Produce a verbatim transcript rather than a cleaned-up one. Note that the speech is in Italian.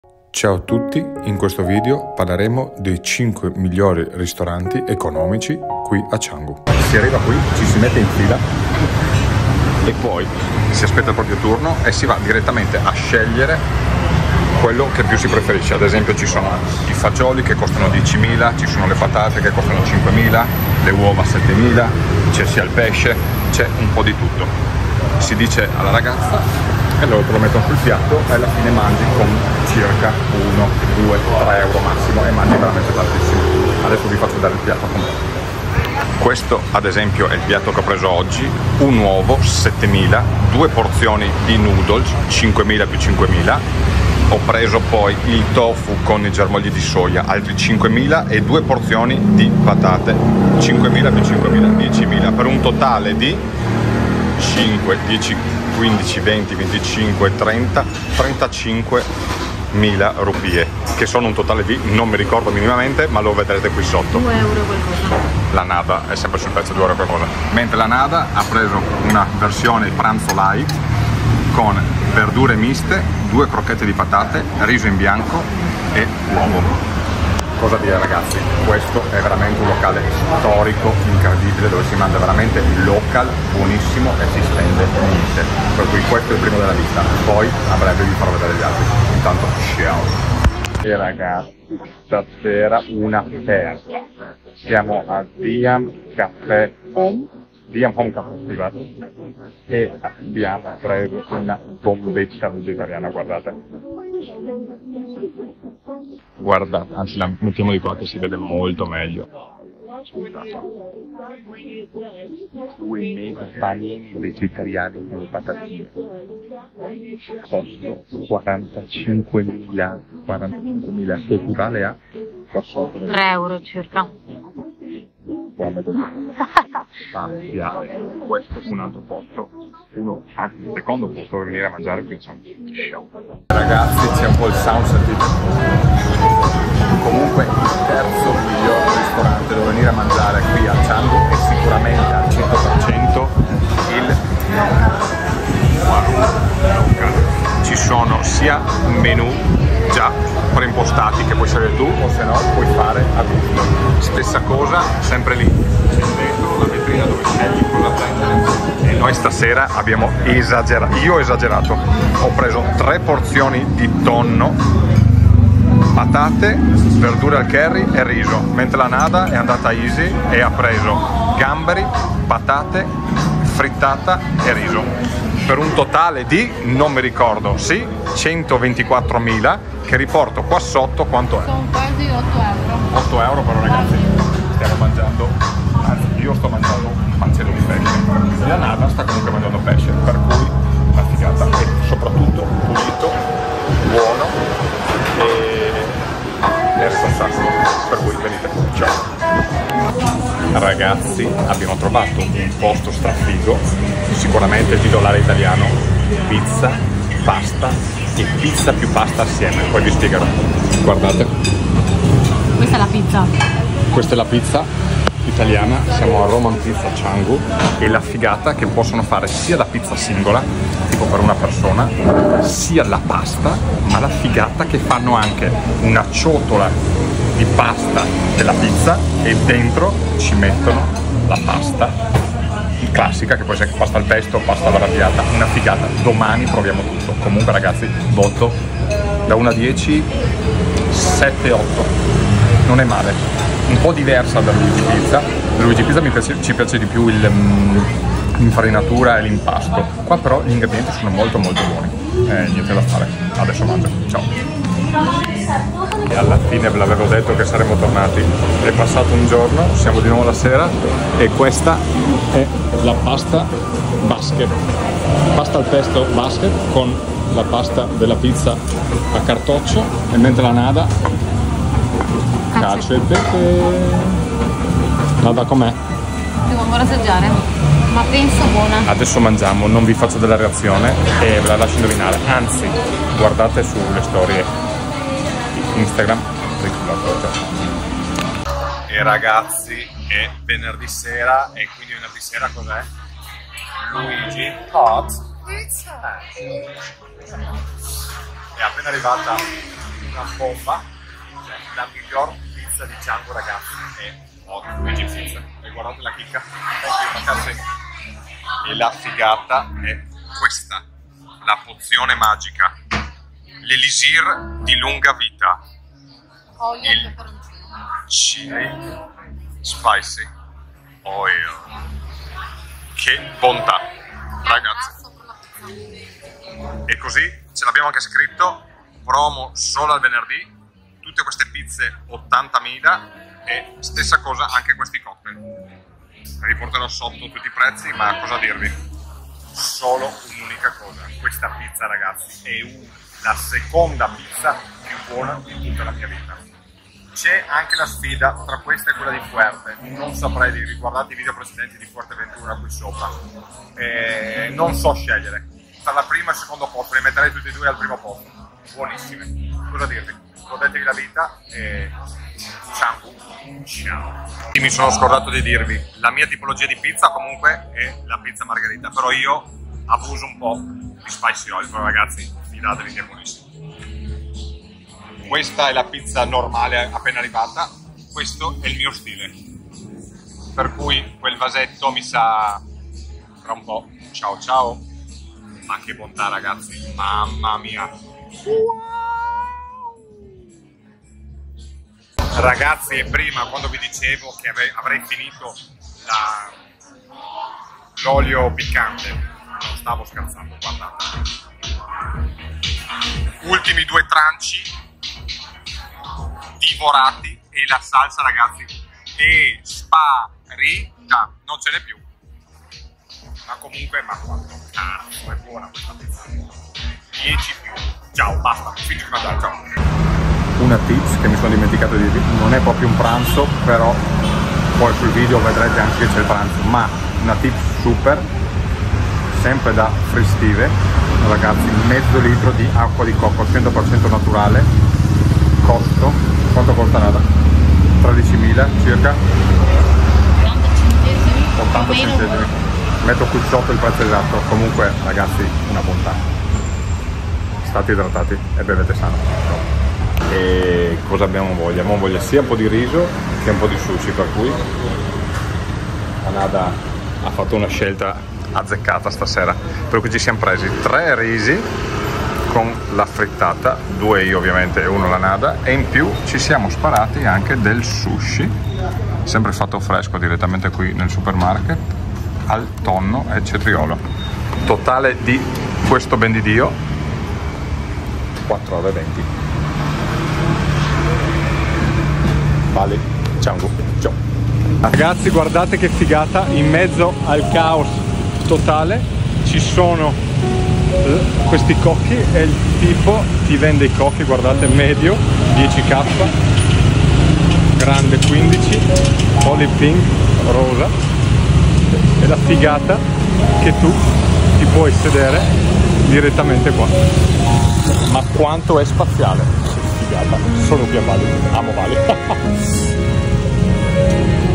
Ciao a tutti, in questo video parleremo dei cinque migliori ristoranti economici qui a Canggu. Si arriva qui, ci si mette in fila e poi si aspetta il proprio turno e si va direttamente a scegliere quello che più si preferisce. Ad esempio ci sono i fagioli che costano diecimila, ci sono le patate che costano cinquemila, le uova settemila, c'è sia il pesce, c'è un po' di tutto. Si dice alla ragazza e loro te lo mettono sul piatto e alla fine mangi con circa uno, due, tre euro massimo e mangi veramente tantissimo. Adesso vi faccio vedere il piatto completo. Questo ad esempio è il piatto che ho preso oggi, un uovo settemila, due porzioni di noodles cinquemila più cinquemila, ho preso poi il tofu con i germogli di soia altri cinquemila e due porzioni di patate cinquemila più cinquemila, diecimila, per un totale di cinque, dieci, quindici, venti, venticinque, trenta, trentacinquemila rupie, che sono un totale di, non mi ricordo minimamente, ma lo vedrete qui sotto. due euro qualcosa. La Nada è sempre sul pezzo, due euro qualcosa. Mentre la Nada ha preso una versione pranzo light con verdure miste, due crocchette di patate, riso in bianco e uovo. Cosa dire ragazzi, questo è veramente un locale storico incredibile dove si mangia veramente local, buonissimo e si spende niente. Per cui questo è il primo della lista, poi a breve vi farò vedere gli altri. Intanto ciao! E ragazzi, stasera una festa. Siamo a Diam Caffè Home, Diam Home Caffè, scusate, e abbiamo preso una bombetta vegetariana, guardate. Guardate, anzi la mettiamo di qua che si vede molto meglio. Due mega panini vegetariani con le patatine. Costo quarantacinquemila, quarantacinquemila, che equivale a tre euro circa. Spaziale. Questo è un altro posto, uno, anzi il secondo posto per venire a mangiare qui c'è un show. Ragazzi, c'è un po' il sound, sentite? Comunque il terzo miglior ristorante dove venire a mangiare qui a Canggu è sicuramente al cento per cento il local. Ci sono sia menù già preimpostati che puoi scegliere tu o se no puoi fare a gusto. Stessa cosa, sempre lì, c'è dentro la vetrina dove scegli cosa prendere e noi stasera abbiamo esagerato, io ho esagerato, ho preso tre porzioni di tonno, patate, verdure al curry e riso, mentre la Nada è andata easy e ha preso gamberi, patate, frittata e riso, per un totale di, non mi ricordo, sì, centoventiquattromila, che riporto qua sotto quanto è? Sono quasi otto euro. otto euro però ragazzi, stiamo mangiando, anzi io sto mangiando un panzetto di pesce, la Nada sta comunque mangiando pesce, per cui una figata e soprattutto pulito, buono e sassato, per cui venite, ciao! Ragazzi, abbiamo trovato un posto strafigo, sicuramente il titolare italiano, pizza, pasta e pizza più pasta assieme, poi vi spiegherò. Guardate. Questa è la pizza. Questa è la pizza italiana, siamo a Roman Pizza Canggu e la figata che possono fare sia la pizza singola, tipo per una persona, sia la pasta, ma la figata che fanno anche una ciotola di pasta della pizza e dentro ci mettono la pasta classica, che può essere pasta al pesto, pasta all'arrabbiata, una figata. Domani proviamo tutto. Comunque ragazzi, voto da uno a dieci, sette otto, non è male, un po' diversa da Luigi Pizza. Luigi Pizza mi piace, ci piace di più il, um, l'infarinatura e l'impasto, qua però gli ingredienti sono molto molto buoni, eh, niente da fare, adesso mangio, ciao! E alla fine ve l'avevo detto che saremmo tornati, è passato un giorno, siamo di nuovo la sera e questa è la pasta basket, pasta al pesto basket con la pasta della pizza a cartoccio e mentre la Nada cacio e pepe. Nada com'è? Devo ancora assaggiare, ma penso buona. Adesso mangiamo, non vi faccio della reazione e ve la lascio indovinare, anzi guardate sulle storie Instagram. E ragazzi, è venerdì sera e quindi venerdì sera cos'è? Luigi Hot Pizza. È appena arrivata una bomba, cioè la miglior pizza di Canggu, ragazzi, è Hot Egypt Pizza. E guardate la chicca, ragazzi. E la figata è questa, la pozione magica, l'elisir di lunga vita, il chili spicy oil. Che bontà, ragazzi. E così ce l'abbiamo anche scritto, promo solo al venerdì, tutte queste pizze ottantamila e stessa cosa anche questi cocktail. Riporterò sotto tutti i prezzi, ma cosa dirvi? Solo un'unica cosa, questa pizza, ragazzi, è un, la seconda pizza più buona di tutta la mia vita. C'è anche la sfida tra questa e quella di Fuerte, non saprei dirvi, guardate i video precedenti di Fuerteventura qui sopra, eh, non so scegliere tra la prima e il secondo posto, li metterei tutti e due al primo posto, buonissime, cosa dirvi, godetevi la vita e Canggu, ciao. Mi sono scordato di dirvi, la mia tipologia di pizza comunque è la pizza margherita, però io abuso un po' di spicy oil, però ragazzi fidatevi che è buonissimo. Questa è la pizza normale appena arrivata, questo è il mio stile, per cui quel vasetto mi sa tra un po', ciao ciao, ma che bontà, ragazzi, mamma mia. Ragazzi, e prima quando vi dicevo che avrei, avrei finito l'olio piccante, non stavo scherzando, guardate. Ultimi due tranci divorati e la salsa, ragazzi, è sparita, non ce n'è più. Ma comunque, ma quanto cazzo è buona questa pizza. dieci più. Ciao, basta, finisco di mangiare, ciao. Una tips che mi sono dimenticato di dirvi, non è proprio un pranzo, però poi sul video vedrete anche che c'è il pranzo, ma una tips super, sempre da Fristive, ragazzi, mezzo litro di acqua di cocco cento per cento naturale, costo, quanto costa nada? tredicimila circa? ottanta centesimi. Metto qui sotto il prezzo esatto, comunque ragazzi una bontà. State idratati e bevete sano. E cosa abbiamo voglia? Abbiamo voglia sia un po' di riso che un po' di sushi, per cui Anada ha fatto una scelta azzeccata stasera, per cui ci siamo presi tre risi con la frittata, due io ovviamente e uno la Nada, e in più ci siamo sparati anche del sushi, sempre fatto fresco direttamente qui nel supermarket, al tonno e cetriolo. Totale di questo ben di Dio quattro euro e venti. Vale, Canggu, ciao. Ragazzi, guardate che figata, in mezzo al caos totale ci sono questi cocchi e il tipo ti vende i cocchi, guardate, medio dieci K, grande quindici, olive pink, rosa, e la figata che tu ti puoi sedere direttamente qua. Ma quanto è spaziale, figata, sono qui a Bali, amo Bali.